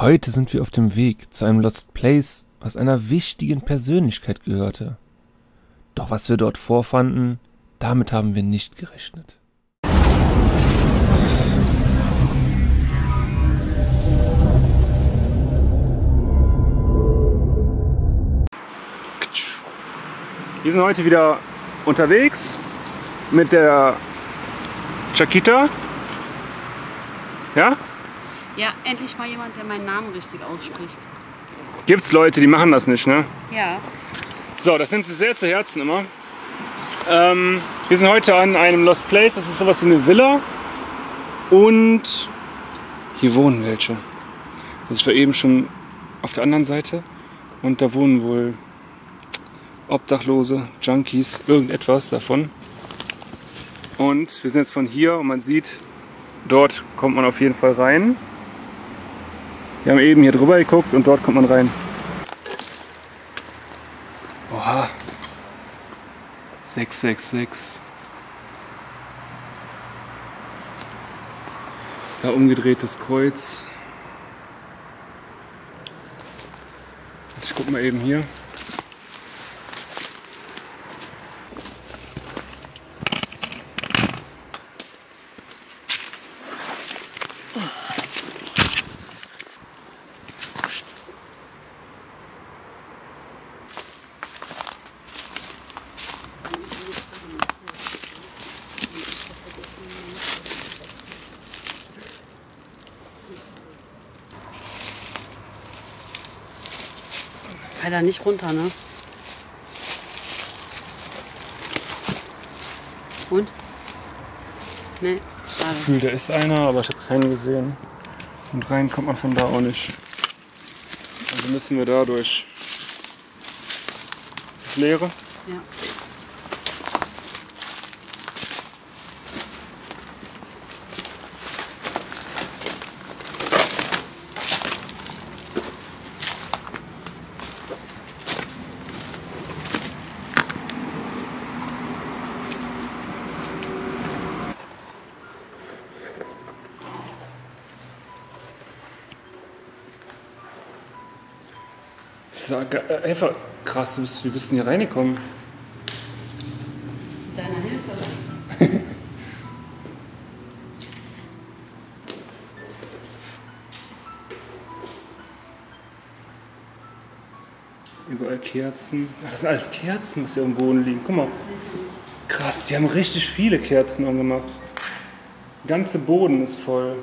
Heute sind wir auf dem Weg zu einem Lost Place, was einer wichtigen Persönlichkeit gehörte. Doch was wir dort vorfanden, damit haben wir nicht gerechnet. Wir sind heute wieder unterwegs mit der Chiquita. Ja? Ja, endlich mal jemand, der meinen Namen richtig ausspricht. Gibt's Leute, die machen das nicht, ne? Ja. So, das nimmt sich sehr zu Herzen immer. Wir sind heute an einem Lost Place. Das ist sowas wie eine Villa. Und hier wohnen welche. Also ich war eben schon auf der anderen Seite. Und da wohnen wohl Obdachlose, Junkies, irgendetwas davon. Und wir sind jetzt von hier und man sieht, dort kommt man auf jeden Fall rein. Wir haben eben hier drüber geguckt und dort kommt man rein. Oha. 666. Da umgedrehtes Kreuz. Ich guck mal eben hier. Fall da nicht runter, ne? Und? Ne, schade. Gefühl, da ist einer, aber ich habe keinen gesehen. Und rein kommt man von da auch nicht. Also müssen wir da durch. Ist das leere? Ja. Das ist einfach krass, wie bist du denn hier reingekommen? Mit deiner Hilfe. Überall Kerzen. Ach, das sind alles Kerzen, was hier am Boden liegen. Guck mal. Krass, die haben richtig viele Kerzen angemacht. Der ganze Boden ist voll.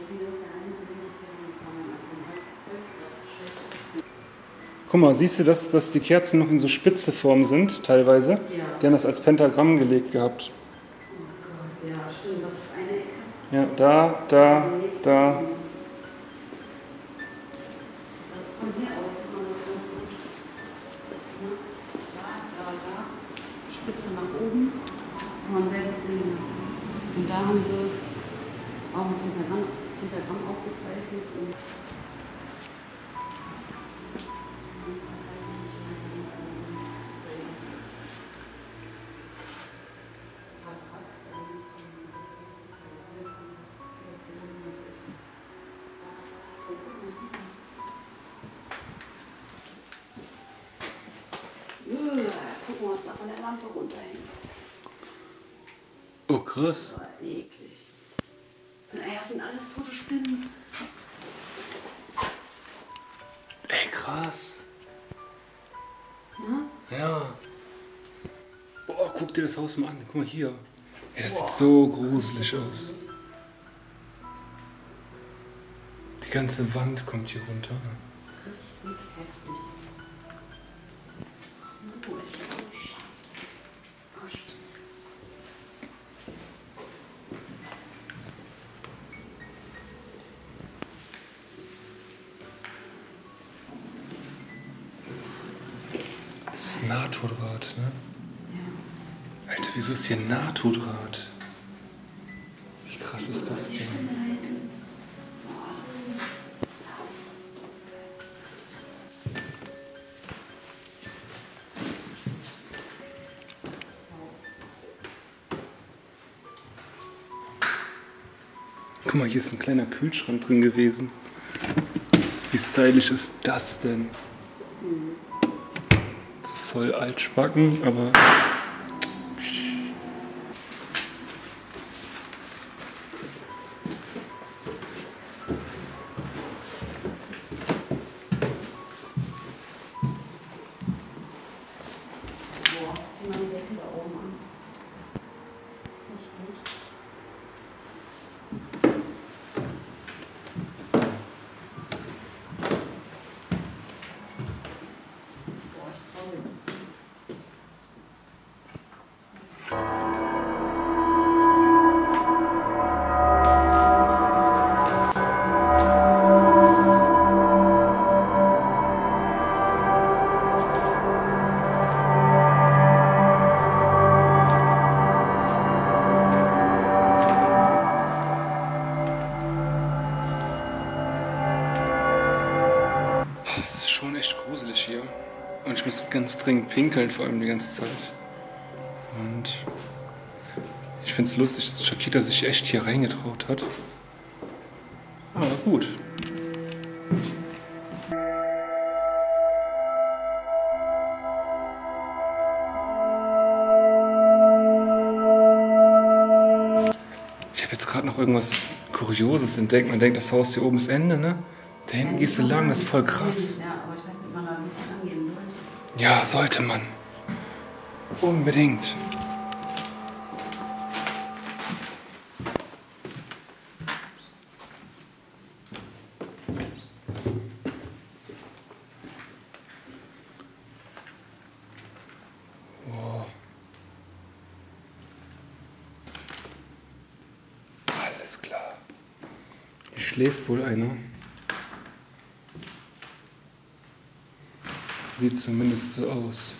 Guck mal, siehst du, dass die Kerzen noch in so spitze Form sind, teilweise? Ja. Die haben das als Pentagramm gelegt gehabt. Oh Gott, ja, stimmt, das ist eine Ecke. Ja, da. Von hier aus kann man das ganz gut. Ne? Da. Spitze nach oben. Kann man sehr gut sehen. Und da haben sie auch ein Pentagramm aufgezeichnet. Und guck mal, was da von der Lampe runterhängt. Oh, krass. Das war eklig. Das sind alles tote Spinnen. Ey, krass. Ja? Ja. Boah, guck dir das Haus mal an. Guck mal hier. Ja, das sieht so gruselig aus. Die ganze Wand kommt hier runter. Richtig heftig. Das ist NATO-Draht, ne? Ja. Alter, wieso ist hier NATO-Draht? Wie krass ist das denn? Guck mal, hier ist ein kleiner Kühlschrank drin gewesen. Wie stylisch ist das denn? So voll altschbacken, aber... Die machen sehr viel da oben an. Nicht gut. Boah, ich traue mir. Es ist schon echt gruselig hier. Und ich muss ganz dringend pinkeln, vor allem die ganze Zeit. Und ich finde es lustig, dass Chiquita sich echt hier reingetraut hat. Aber gut. Ich habe jetzt gerade noch irgendwas Kurioses entdeckt. Man denkt, das Haus hier oben ist Ende, ne? Da hinten gehst du lang, das ist voll krass. Ja, aber ich weiß nicht, ob man da wirklich angehen sollte. Ja, sollte man. Unbedingt. Wow. Alles klar. Hier schläft wohl einer. Sieht zumindest so aus.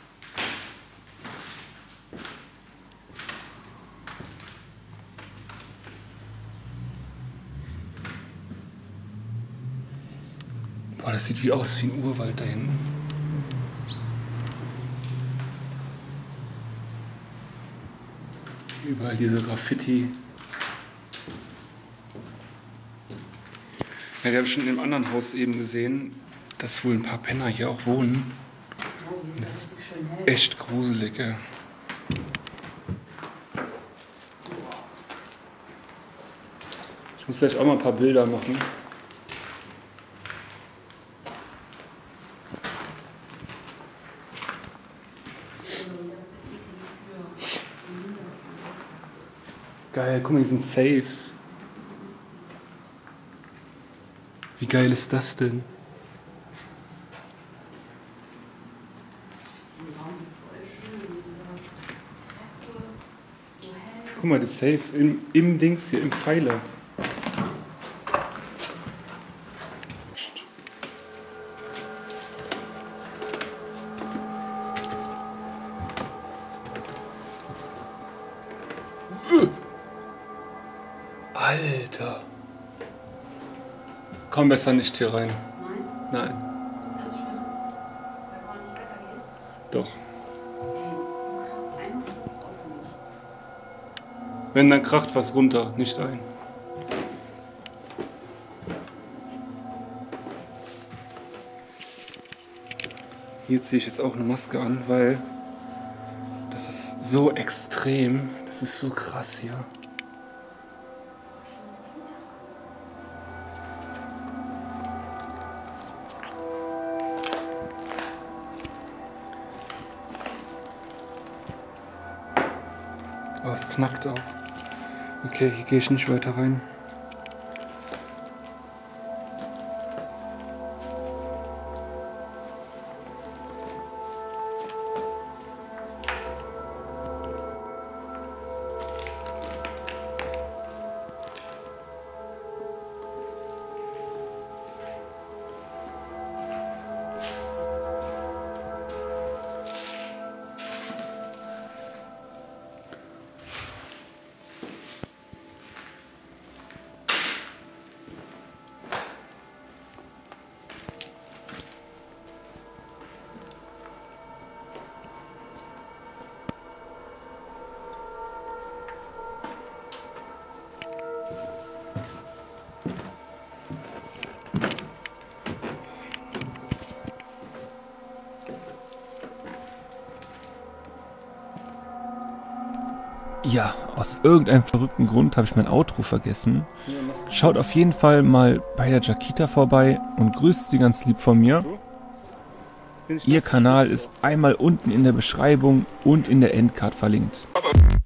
Boah, das sieht wie aus wie ein Urwald da hinten. Überall diese Graffiti. Ja, wir haben schon in dem anderen Haus eben gesehen, dass wohl ein paar Penner hier auch wohnen. Oh, wie ist das richtig schön hell. Echt gruselig, ja. Ich muss gleich auch mal ein paar Bilder machen. Geil, guck mal, hier sind Safes. Wie geil ist das denn? Guck mal, die Safes im Dings hier, im Pfeiler. Alter. Komm besser nicht hier rein. Nein? Nein. Ganz schön. Da kann man nicht weitergehen. Doch. Ey, du kratzt einen Schutz auf mich. Wenn, dann kracht was runter, nicht ein. Hier ziehe ich jetzt auch eine Maske an, weil das ist so extrem. Das ist so krass hier. Oh, es knackt auch. Okay, hier gehe ich nicht weiter rein. Ja, aus irgendeinem verrückten Grund habe ich mein Outro vergessen. Schaut auf jeden Fall mal bei der Jaquita vorbei und grüßt sie ganz lieb von mir. Ihr Kanal ist einmal unten in der Beschreibung und in der Endcard verlinkt.